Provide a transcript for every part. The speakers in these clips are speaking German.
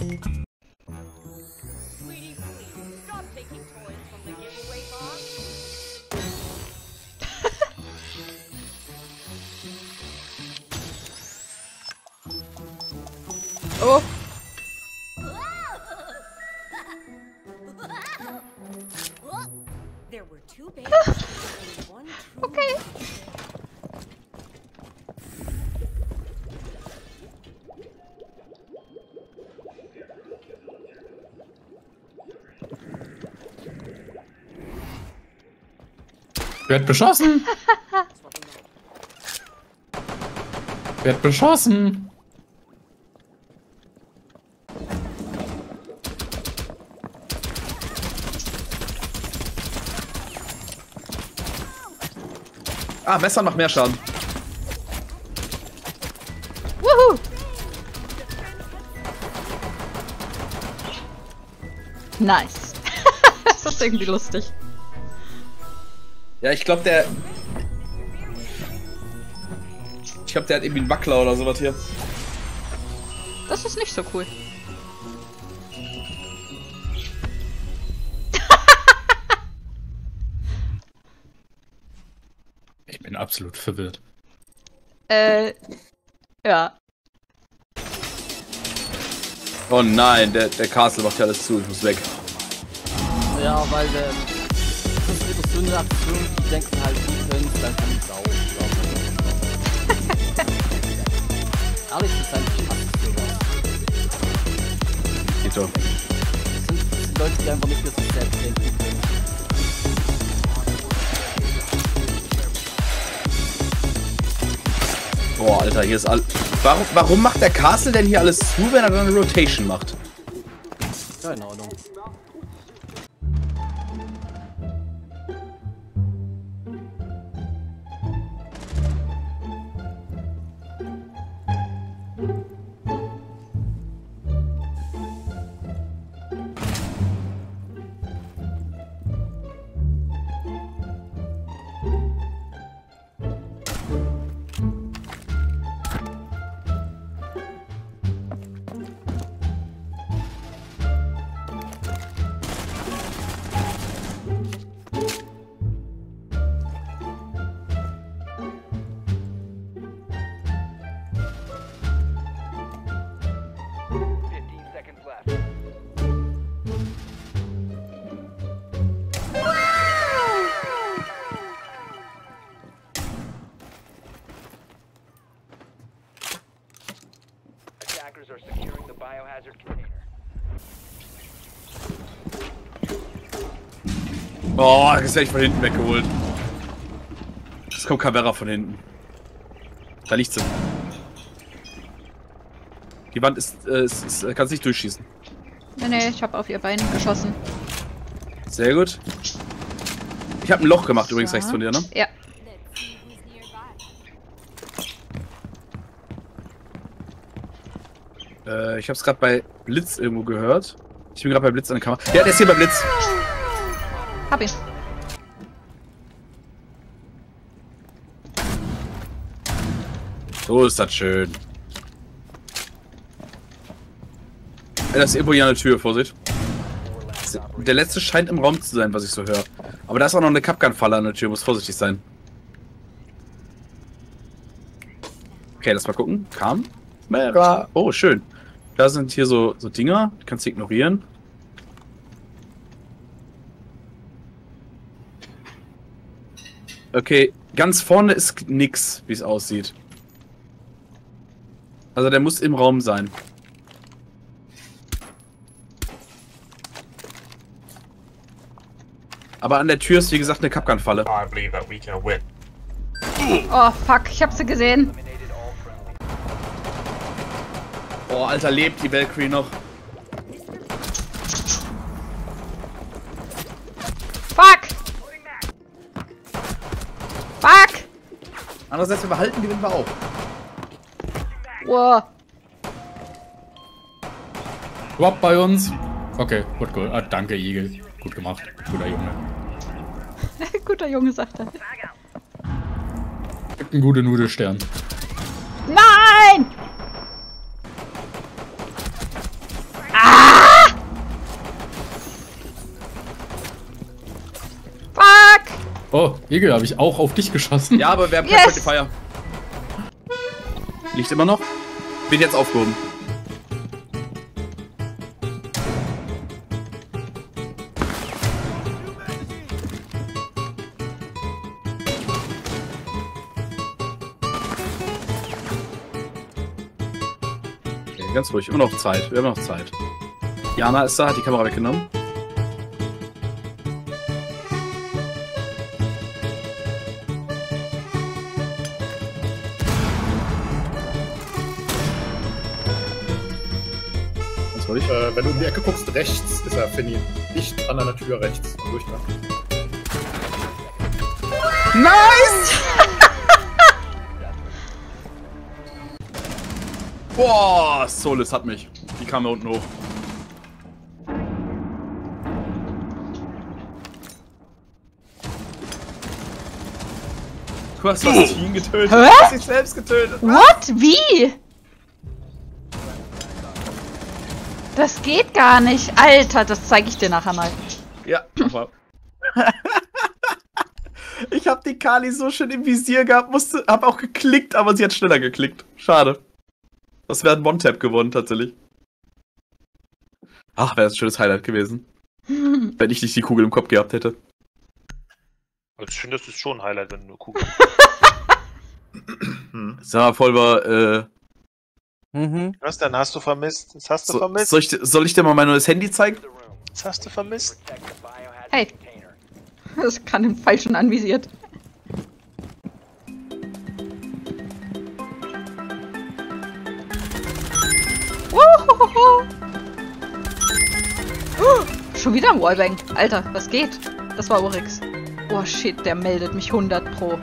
Oh. Okay. Wird beschossen. Wird beschossen. Ah, Messer macht mehr Schaden. Wuhu. Nice. Das ist irgendwie lustig. Ja, ich glaube, der hat irgendwie einen Wackler oder sowas hier. Das ist nicht so cool. Ich bin absolut verwirrt. Ja. Oh nein, der Castle macht ja alles zu, ich muss weg. Ja, weil das ist wieder so eine Aktion, die denken halt, die können es, dann kann ich es auch. Ehrlich, das ist eigentlich fast sowas. Geht doch. Das sind Leute, die einfach nicht für sich selbst denken können. Boah, Alter, hier ist all. Warum macht der Castle denn hier alles zu, wenn er dann eine Rotation macht? Keine Ahnung. Are securing the biohazard container. Oh, das werde ich von hinten weggeholt. Es kommt Caveira von hinten. Da liegt sie. Die Wand kannst nicht durchschießen. Nee, ich habe auf ihr Bein geschossen. Sehr gut. Ich habe ein Loch gemacht übrigens rechts von dir, ne? Ja. Ich habe es gerade bei Blitz irgendwo gehört. Ich bin gerade bei Blitz an der Kamera. Ja, der ist hier bei Blitz. Hab ihn. So ist das schön. Ja, das ist irgendwo hier an der Tür, Vorsicht. Der letzte scheint im Raum zu sein, was ich so höre. Aber da ist auch noch eine Kapkan-Falle an der Tür, muss vorsichtig sein. Okay, lass mal gucken. Kamera. Oh, schön. Da sind hier so Dinger, die kannst du ignorieren. Okay, ganz vorne ist nix, wie es aussieht. Also der muss im Raum sein. Aber an der Tür ist wie gesagt eine Kapkan-Falle. Oh, fuck, ich hab sie gesehen. Oh, Alter, lebt die Valkyrie noch. Fuck! Fuck! Andererseits, wenn wir halten, gewinnen wir auch. Wow. Drop bei uns. Okay, gut. Ah, danke, Igel. Gut gemacht. Guter Junge. Guter Junge, sagt er. Gibt einen guten Nudelstern. Nein! Oh, Igel, habe ich auch auf dich geschossen. Ja, aber wir haben Yes! kein Friendly Fire. Liegt immer noch? Wird jetzt aufgehoben. Okay, ganz ruhig, immer noch Zeit. Wir haben noch Zeit. Jana ist da, hat die Kamera weggenommen. Ganz ruhig. Wenn du in die Ecke guckst, rechts ist er, Finny. Nicht an einer Tür rechts. Am Durchgang. Nice! Boah, Solis hat mich. Die kam da unten hoch. Du hast das Team getötet. Hä? Du hast dich selbst getötet. What? Wie? Das geht gar nicht. Alter, das zeige ich dir nachher mal. Ja, nochmal. Ich hab die Kali so schön im Visier gehabt, hab auch geklickt, aber sie hat schneller geklickt. Schade. Das wäre ein One-Tap gewonnen, tatsächlich. Ach, wäre das ein schönes Highlight gewesen. Wenn ich nicht die Kugel im Kopf gehabt hätte. Also ich finde, das ist schon ein Highlight, wenn du eine Kugel. Sag mal, Volver, Was denn? Hast du vermisst? Das hast du vermisst? soll ich dir mal mein neues Handy zeigen? Das hast du vermisst? Hey. Das kann den Pfeil schon anvisiert. Schon wieder ein Wallbang. Alter, was geht? Das war Oryx. Oh shit, der meldet mich 100 Pro.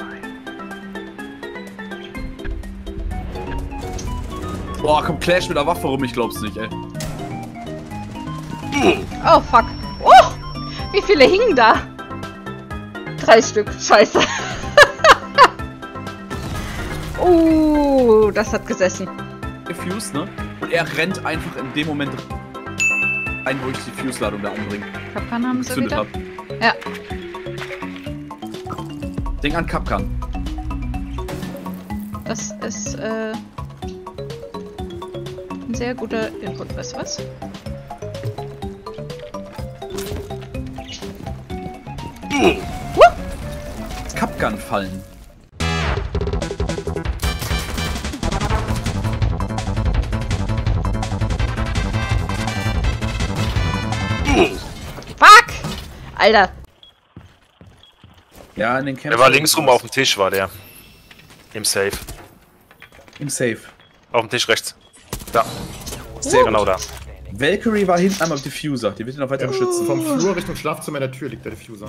Boah, komm, Clash mit der Waffe rum, ich glaub's nicht, ey. Oh fuck. Oh! Wie viele hingen da? 3 Stück. Scheiße. Das hat gesessen. Gefused, ne? Und er rennt einfach in dem Moment rein, wo ich die Fuse-Ladung da anbringe. Kapkan haben sie Gezündet wieder. hab. Ja. Denk an Kapkan. Das ist ein sehr guter Input. Weißt du was? Das Kapkan fallen. Fuck! Alter. Ja, in den Kämpfen. Der war links rum auf dem Tisch, war der. Im Safe. Im Safe. Auf dem Tisch rechts. Da. Sehr Genau da. Valkyrie war hinten einmal am Diffuser. Die wird ihn noch weiter beschützen. Vom Flur Richtung Schlafzimmer in der Tür liegt der Diffuser.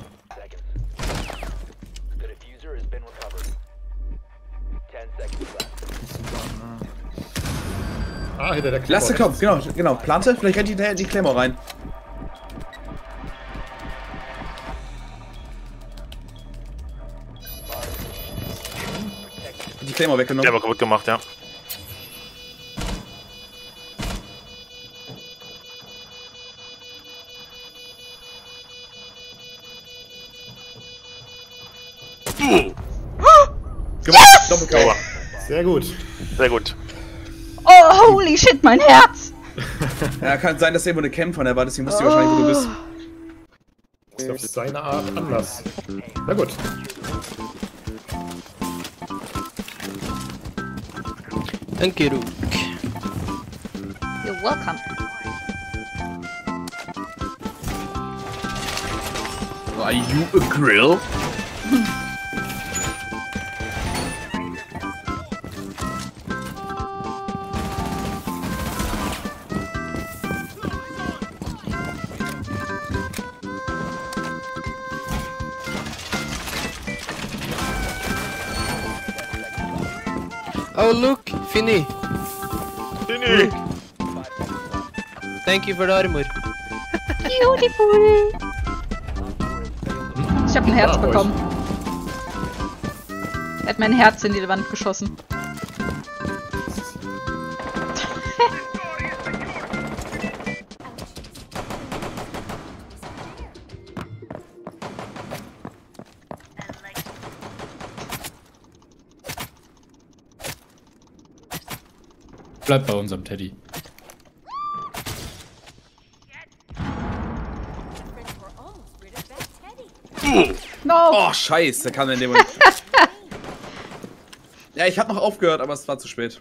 The diffuser has been recovered. 10 seconds left. Ah, hinter der Klappe. Lass sie kommen, genau. Plante, vielleicht rennt die hinterher in die Claymore rein. Die Claymore Der weggenommen. war kaputt gemacht, ja. Gemacht. Doppelkau. Sauber. Sehr gut. Sehr gut. Oh, holy shit, mein Herz! Ja, kann sein, dass irgendwo eine Cam von der war, deswegen wusste ich wahrscheinlich, wo du bist. Ist auf seine Art anders. Na gut. Danke, Rook. You're welcome. Are you a grill? Oh, look, Finny. Fini! Thank you for the armor. Beautiful. Ich hab ein Herz Ja, ruhig. bekommen. Er hat mein Herz in die Wand geschossen. Bleib bei unserem Teddy. No! Oh, scheiße, der kam in dem Moment. Ja, ich hab noch aufgehört, aber es war zu spät.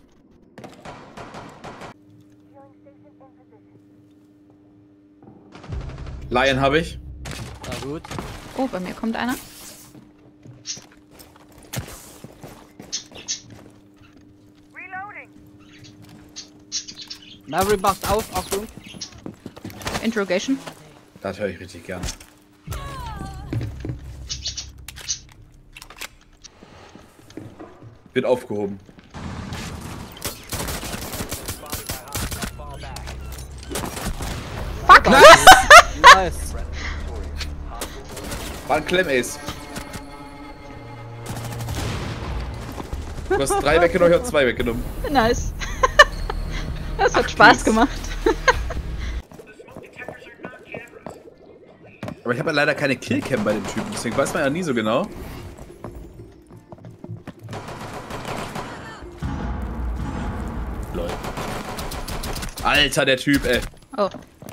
Lion habe ich. Na gut. Oh, bei mir kommt einer. Mary macht auf, Achtung. Interrogation. Das höre ich richtig gerne. Wird aufgehoben. Fuck! Nice. War ein Klemm-Ace. Du hast 3 weggenommen, ich hab 2 weggenommen. Nice. Das hat Spaß gemacht. Aber ich habe ja leider keine Killcam bei dem Typen, deswegen weiß man ja nie so genau. Lol. Alter, der Typ, ey. Oh.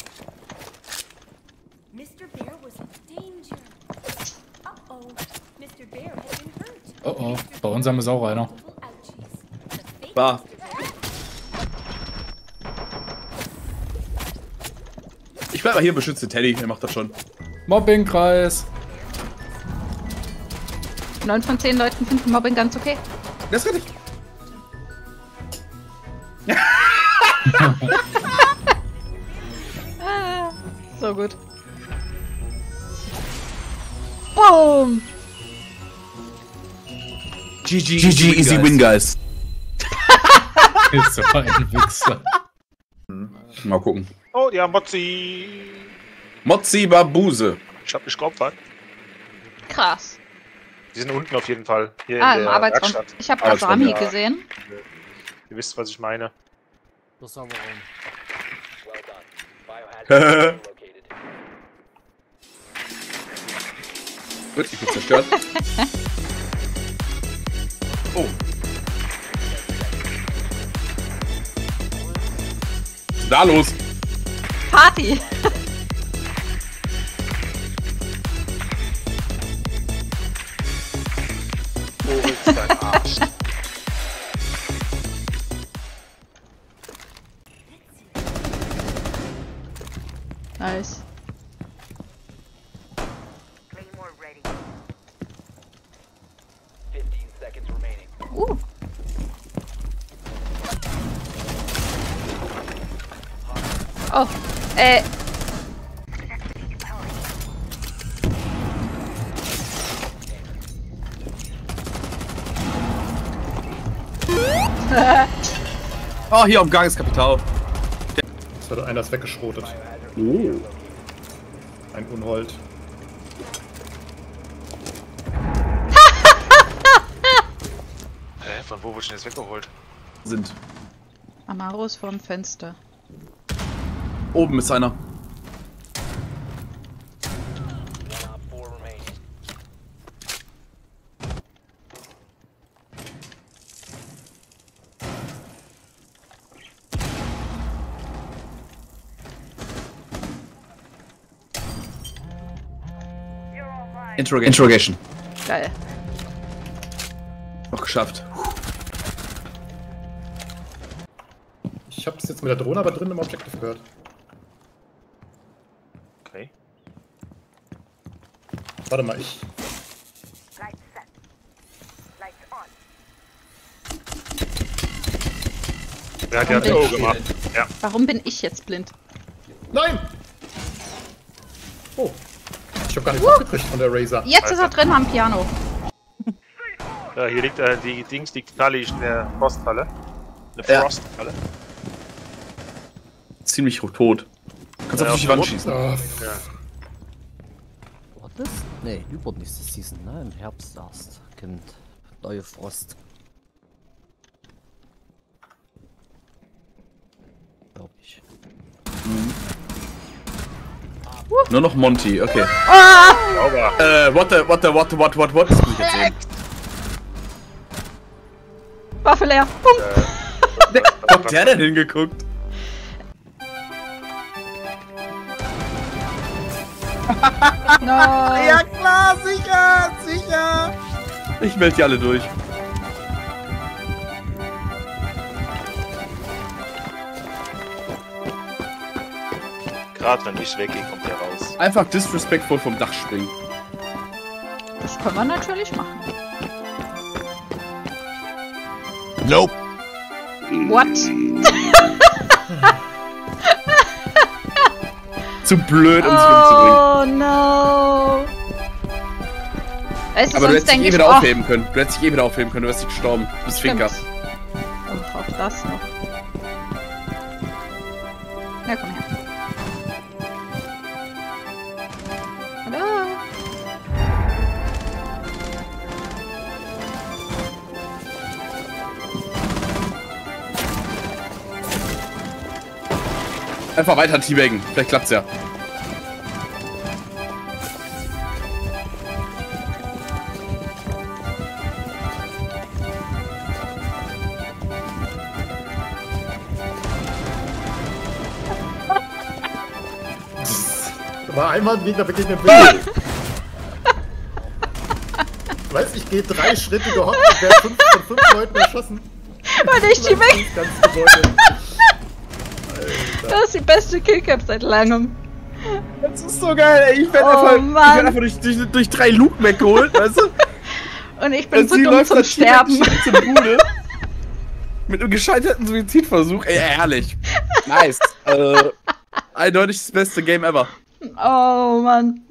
Mr. Bear was in danger. Uh-oh. Mr. Bear has been hurt. Oh oh, bei uns haben wir auch einer. War. Ich bleib mal hier und beschütze Teddy, er macht das schon. Mobbingkreis. 9 von 10 Leuten finden Mobbing ganz okay. Das ist richtig. So gut. Boom! GG, easy win, guys. Ist so ein Wichser. Mal gucken. Oh, die haben Mozzi. Mozzi Babuse. Ich hab mich geopfert. Krass. Die sind unten auf jeden Fall. Hier Ah, in im der Arbeitsraum. Werkstatt. Ich habe Arbeitsraum, Asami ja. gesehen. Ihr wisst, was ich meine. Das haben wir rum. Well done. Biohazard located. Gut, ich bin zerstört. Oh. Was ist da los? Party! Moritz, dein Arsch. Nice. Claymore ready. 15 seconds remaining. Oh, Oh, hier am Gang ist Kapital. Das hat einer ist weggeschrotet. Oh. Ein Unhold. Hä, von wo wurde ich denn jetzt weggeholt? Sind. Amaro ist vorm Fenster. Oben ist einer. 1 op 4 remaining. Interrogation. Geil. Noch geschafft. Ich hab's jetzt mit der Drohne aber drin im Objective gehört. Okay. Warte mal, ich. Lights set. Lights on. Wer hat ja Warum so gemacht? Ja. Warum bin ich jetzt blind? Nein! Oh. Ich hab gar nichts abgekriegt von der Razer. Jetzt ist er drin am Piano. Ja, hier liegt die Dings, die Knalli in der Frostfalle. Eine Ja. Frostfalle. Ziemlich tot. Kannst auf die Wand schießen. Ah, War das? Nee, übernächste Season, ne? Im Herbst erst. Kommt neue Frost. Glaub ich. Nur noch Monty, okay. Sauber. What? Das muss ich jetzt sehen. Waffe leer. Bumm. hat der denn hingeguckt? No. Ja klar, sicher, sicher. Ich melde die alle durch. Gerade wenn ich weggehe, kommt der raus. Einfach disrespectful vom Dach springen. Das können wir natürlich machen. Nope. What? Zu blöd, um sich umzubringen. Oh no. Weißt du, Aber du sonst hättest dich denke eh ich, wieder oh, aufheben können. Du hättest dich eh wieder aufheben können, du wärst nicht gestorben. Du bist Finker. stimmt. Und auch das noch. Na komm her. Hallo. Einfach weiter teabaggen. Vielleicht klappt's ja. Da war einmal ein Gegner begegnet will. Ich weiß, ich gehe 3 Schritte gehockt und werde von 5 Leuten erschossen. Warte, ich die weg. Das ganze Gebäude. Das ist die beste Killcap seit langem. Das ist so geil, ey. Ich werde Oh, einfach durch 3 Luken weggeholt, weißt du? Und ich bin Und so sie dumm läuft zum dann Sterben. zur Bude. Mit einem gescheiterten Suizidversuch. Ey, herrlich. Nice. Eindeutig das beste Game ever. Oh Mann.